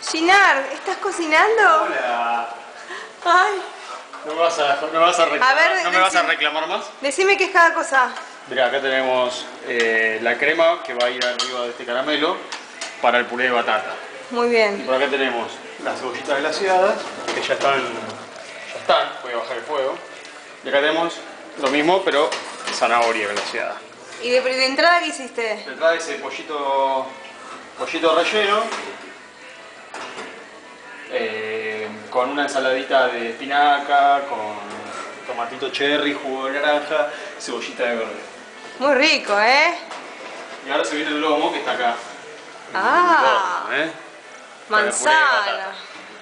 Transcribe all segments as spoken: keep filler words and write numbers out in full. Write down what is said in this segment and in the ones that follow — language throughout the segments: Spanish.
Ginar, ¿estás cocinando? Hola. Ay. ¿No me vas a, no me vas a reclamar, A ver, ¿no me vas a decime- reclamar más? Decime qué es cada cosa. Mirá, acá tenemos eh, la crema que va a ir arriba de este caramelo para el puré de batata. Muy Y bien. por acá tenemos las cebollitas glaseadas, que ya están, ya están, voy a bajar el fuego. Y acá tenemos lo mismo, pero zanahoria glaseada. ¿Y de, de entrada qué hiciste? Detrás de ese pollito, pollito relleno, eh, con una ensaladita de espinaca, con tomatito cherry, jugo de naranja, cebollita de verde. Muy rico, ¿eh? Y ahora se viene el lomo que está acá. Ah, El lomo, ¿eh? Para el puré de manzana.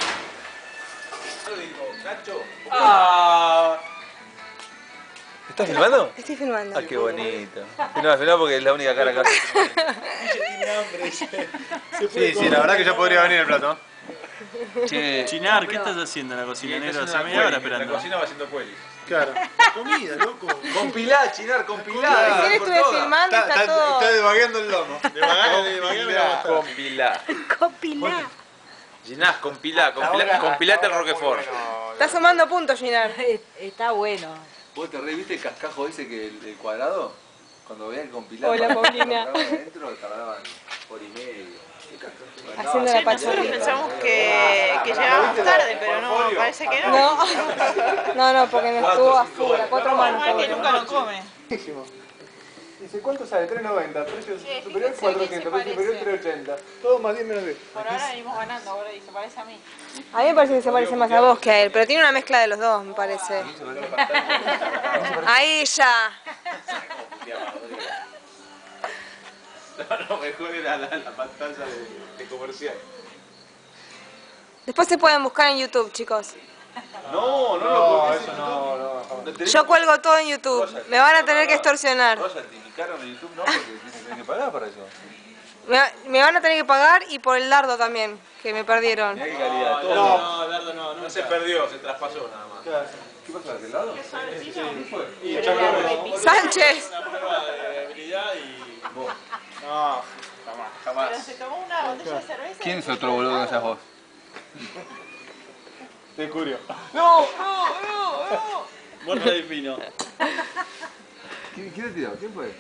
batata. Ah. ¿Estás filmando? Estoy filmando. Ah, qué bonito. Filmá, filmá porque es la única cara que Sí, sí, la verdad que ya podría venir el plato. Che, Chinar, ¿qué estás haciendo en la cocina, negro? Hace media hora esperando. La cocina va haciendo cuelis. Claro. Comida, loco. Compilá, Chinar, compilá. Recién estuve filmando y está todo... devagueando el lomo. Compilá, compilá. Copilá. Ginás, compilá, compilá, compilate el Roquefort. Está sumando puntos, Ginar. Está bueno. ¿Vos te re viste el cascajo ese que el, el cuadrado? Cuando veía el compilado. Hola, Paulina. Adentro tardaban hora y media. Haciendo la Nosotros pachorra. pensamos que, que llegábamos tarde, pero no, parece que no. No, no, no, porque no estuvo a full, a cuatro manos. Como el que nunca lo come. Dice, ¿cuánto sale? tres noventa, precio Sí, superior fíjense cuatrocientos, que se precio superior parece. tres ochenta. Todo más diez menos diez. Por ahora venimos ganando, ahora y se parece a mí. A mí me parece que se parece más a vos que a él, pero tiene una mezcla de los dos, me parece. A ella. No, no, mejor era la, la pantalla de, de comercial. Después se pueden buscar en YouTube, chicos. No, no, No, no, eso no, no. no. tenés- Yo cuelgo todo en YouTube. Me van a tener que extorsionar. Royalty, mi caro en YouTube no, porque tienen que pagar para eso. Me, va- me van a tener que pagar y por el dardo también, que me perdieron. Mirá qué calidad. Todo. No, Dardo no, no se perdió, se traspasó nada más. Claro. ¿Qué pasa de aquel lado? Y echame Sánchez. Una prueba de habilidad y... Vos. No, jamás. Pero se tomó una botella de cerveza. ¿Quién es otro boludo que seas vos? Te curio. No, no, no, no. Muerta de pino. ¿Quién, quién le tiró? ¿Quién fue?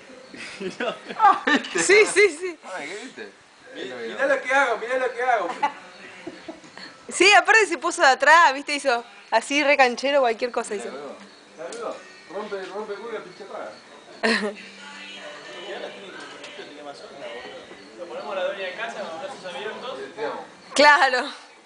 Sí, sí, sí. Ay, ¿qué viste? Mirá lo que hago, mirá lo que hago. Sí, aparte se puso de atrás, viste, hizo así re canchero, cualquier cosa hizo. Saludos. Rompe, rompe culo y pinche paga. Lo ponemos a la dueña de casa con los brazos abiertos. Claro.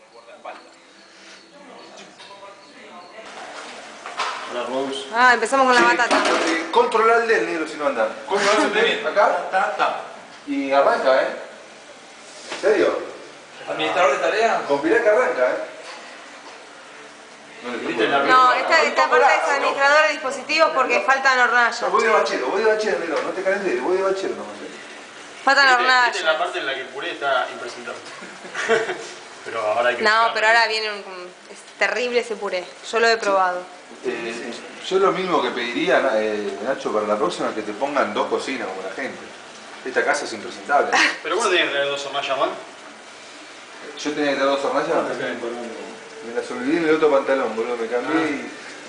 La Rose. Ah, empezamos con la batata. Controlar el del negro si no anda. Controlar el del acá. Está, está. Y arranca, ¿eh? ¿En serio? ¿Administrador de tarea? Compilá que arranca, ¿eh? No le ¿Viste la- No, esta, esta parte es administrador de dispositivos porque faltan hornallas. Voy de bachero, voy de bachero, negro. No te calentes, voy de bachero nomás. Faltan Esta es la hornallas. parte en la que el puré está impresentable. Pero ahora hay que No, buscarlo. pero ahora viene un... Es terrible ese puré. Yo lo he probado. Eh, yo lo mismo que pediría, eh, Nacho, para la próxima, que te pongan dos cocinas como la gente. Esta casa es impresentable. Pero vos no tenés que traer dos hornallas más. Yo tenía que tener dos hornallas. Me las olvidé en el otro pantalón, boludo. Me cambié y...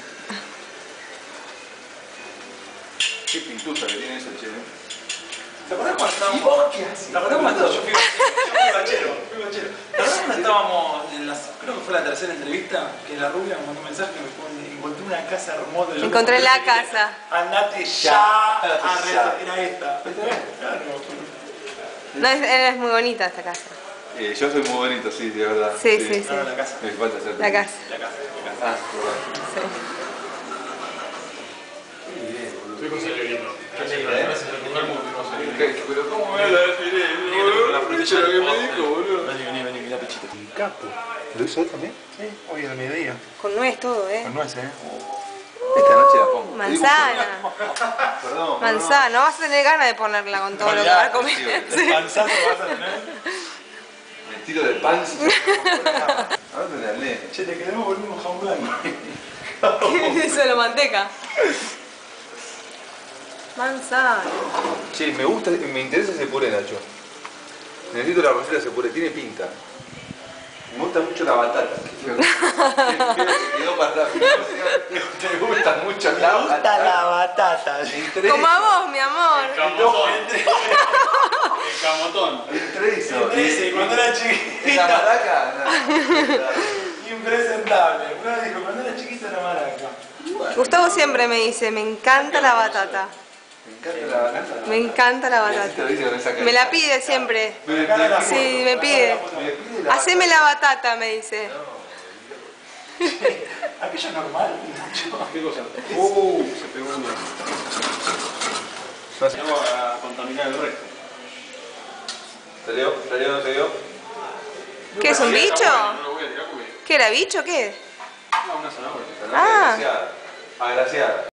Qué pintusa que tiene ese, che. ¿Te acordás cuando ¿Y estábamos.? vos qué haces? ¿Te acordás cuando yo fui, yo fui bachero? Fui bachero. ¿Te acordás cuando estábamos en las. Creo que fue la tercera entrevista? Que la rubia me mandó un mensaje que me pone. Encontré una casa hermosa. Yo Encontré como, la casa. Andate ya. Arre, era esta. Claro. No, es, es muy bonita esta casa. Eh, yo soy muy bonito, sí, de verdad. Sí, sí, sí. No, la casa. Me falta hacer. La casa. La casa. La casa. Ah, perdón. Sí. Tu hijo salió lindo. Qué lindo, ¿eh? ¿Qué? Pero ¿cómo me la definir, boludo? ¿Viste lo que me dijo, boludo? Vení, vení, vení, mirá Pichito. Capo. ¿Lo hizo él también? Sí. Hoy al mediodía. Con nuez todo, ¿eh? Con nuez, ¿eh? Esta noche la pongo. Manzana. Perdón. Manzana. No vas a tener ganas de ponerla con todo lo que vas a comer. Sí. Panzazo vas a tener. Me tiro de panza. Ahora te la leen. Che, te queremos volver un jamón blanco. ¿Qué es eso de la manteca? Manzana. Che, me gusta, me interesa ese puré, Nacho. Necesito la receta de ese puré, tiene pinta. gusta mucho la batata. Se quedó para la filmación. Te gusta mucho la Me gusta batata. la batata. Entre Como a vos, mi amor. Camotón. El camotón. Entre eso. Entre ese, cuando era ¿Y la chiquita. maraca? No. Impresentable. Uno dijo, cuando era chiquita era maraca. Gustavo siempre me dice, me encanta la batata. Me encanta la batata. Me encanta la Mira, te lo batata. dice con esa Me la carita. pide siempre. Me- me pide- Sí, me pide. me pide la Haceme la batata, me dice. Aquello es normal, Nacho. ¿Qué cosa? Uh, se pegó uno. Vamos a contaminar el resto. ¿Salió? ¿Salió? ¿No salió? ¿Qué es un Sí, está bicho? bueno, no lo voy a tirar porque. ¿Qué era bicho? ¿Qué? No, una zanahoria. Zanahoria Ah. Agraciada. Agraciada.